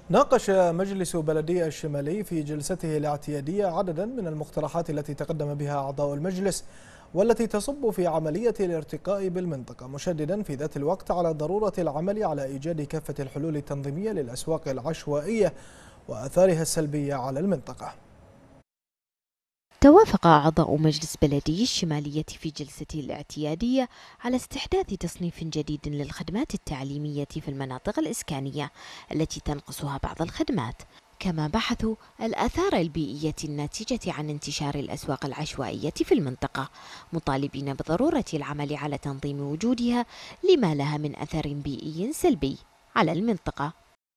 ناقش مجلس بلدية الشمالي في جلسته الاعتيادية عددا من المقترحات التي تقدم بها أعضاء المجلس والتي تصب في عملية الارتقاء بالمنطقة، مشددا في ذات الوقت على ضرورة العمل على إيجاد كافة الحلول التنظيمية للأسواق العشوائية وآثارها السلبية على المنطقة. توافق أعضاء مجلس بلدي الشمالية في جلسته الاعتيادية على استحداث تصنيف جديد للخدمات التعليمية في المناطق الإسكانية التي تنقصها بعض الخدمات، كما بحثوا الآثار البيئية الناتجة عن انتشار الأسواق العشوائية في المنطقة، مطالبين بضرورة العمل على تنظيم وجودها لما لها من أثر بيئي سلبي على المنطقة.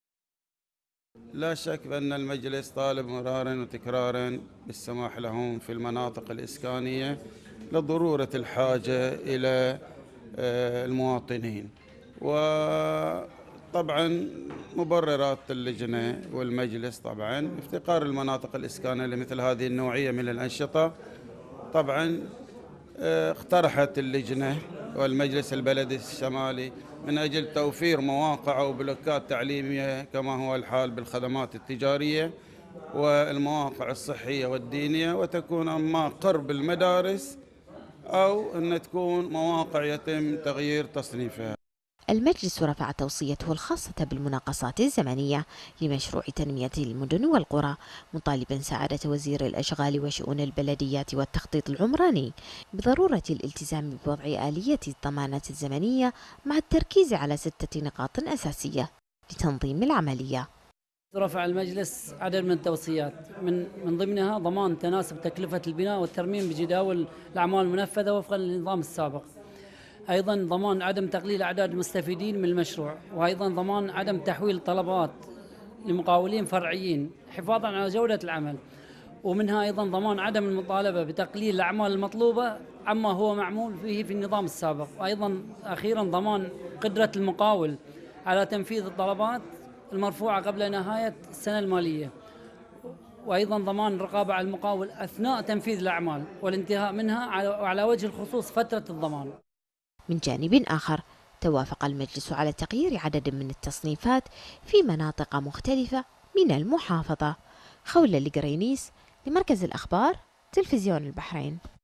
لا شك بأن المجلس طالب مرارا وتكرارا بالسماح لهم في المناطق الإسكانية لضرورة الحاجة إلى المواطنين، وطبعا مبررات اللجنة والمجلس طبعا افتقار المناطق الإسكانية لمثل هذه النوعية من الأنشطة. طبعا اقترحت اللجنة والمجلس البلدي الشمالي من أجل توفير مواقع وبلوكات تعليمية كما هو الحال بالخدمات التجارية والمواقع الصحية والدينية، وتكون أما قرب المدارس أو أن تكون مواقع يتم تغيير تصنيفها. المجلس رفع توصيته الخاصة بالمناقصات الزمنية لمشروع تنمية المدن والقرى، مطالبا سعادة وزير الأشغال وشؤون البلديات والتخطيط العمراني بضرورة الالتزام بوضع آلية الضمانات الزمنية مع التركيز على 6 نقاط أساسية لتنظيم العملية. رفع المجلس عدد من التوصيات من ضمنها ضمان تناسب تكلفة البناء والترميم بجداول الأعمال المنفذة وفقا للنظام السابق، أيضا ضمان عدم تقليل أعداد المستفيدين من المشروع، وأيضا ضمان عدم تحويل طلبات لمقاولين فرعيين حفاظا على جودة العمل، ومنها أيضا ضمان عدم المطالبة بتقليل الأعمال المطلوبة عما هو معمول فيه في النظام السابق، وأيضا أخيرا ضمان قدرة المقاول على تنفيذ الطلبات المرفوعة قبل نهاية السنة المالية، وأيضا ضمان الرقابة على المقاول أثناء تنفيذ الأعمال والانتهاء منها، وعلى وجه الخصوص فترة الضمان. من جانب آخر، توافق المجلس على تغيير عدد من التصنيفات في مناطق مختلفة من المحافظة. خولة القرينيس، لمركز الأخبار، تلفزيون البحرين.